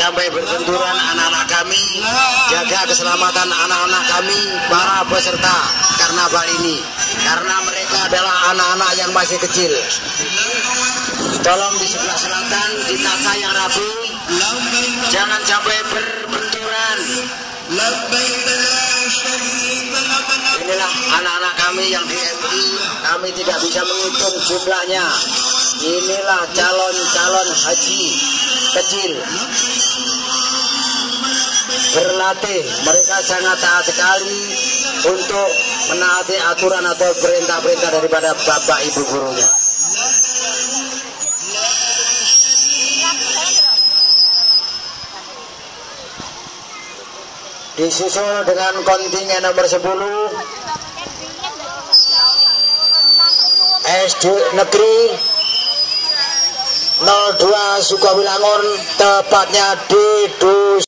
sampai berbenturan anak-anak kami. Jaga keselamatan anak-anak kami, para peserta karnaval ini, karena mereka adalah anak-anak yang masih kecil. Tolong di sebelah selatan ditata yang rapi, jangan sampai berbenturan. Inilah anak-anak kami yang di MI, kami tidak bisa menghitung jumlahnya. Inilah calon-calon haji kecil berlatih, mereka sangat taat sekali untuk menaati aturan atau perintah-perintah daripada bapak ibu gurunya. Disusul dengan kontingen nomor 10 SD Negeri 02 Sukawilangun, tepatnya di